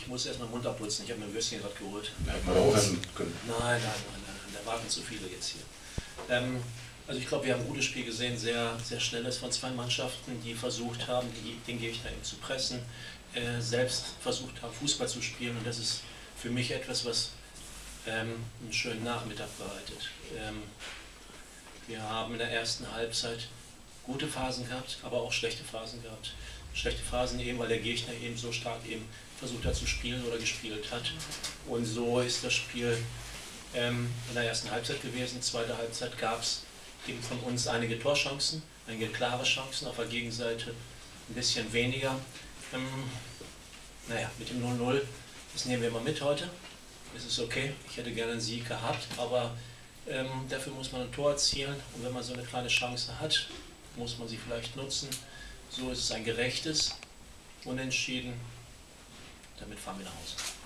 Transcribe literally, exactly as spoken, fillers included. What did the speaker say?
muss erstmal den Mund abputzen. Ich habe mir ein Würstchen gerade geholt. Hätten wir da auch essen können. Nein, nein, nein, nein, da warten zu viele jetzt hier. Ähm, also ich glaube, wir haben ein gutes Spiel gesehen, sehr, sehr schnelles von zwei Mannschaften, die versucht haben, die, den Gegner eben zu pressen, äh, selbst versucht haben, Fußball zu spielen, und das ist für mich etwas, was ähm, einen schönen Nachmittag bereitet. Ähm, wir haben in der ersten Halbzeit gute Phasen gehabt, aber auch schlechte Phasen gehabt. Schlechte Phasen eben, weil der Gegner eben so stark eben versucht hat zu spielen oder gespielt hat. Und so ist das Spiel ähm, in der ersten Halbzeit gewesen. Zweite Halbzeit gab es eben von uns einige Torchancen, einige klare Chancen, auf der Gegenseite ein bisschen weniger. Ähm, naja, mit dem null null, das nehmen wir mal mit heute. Es ist okay, ich hätte gerne einen Sieg gehabt, aber ähm, dafür muss man ein Tor erzielen, und wenn man so eine kleine Chance hat, muss man sie vielleicht nutzen. So ist es ein gerechtes Unentschieden. Damit fahren wir nach Hause.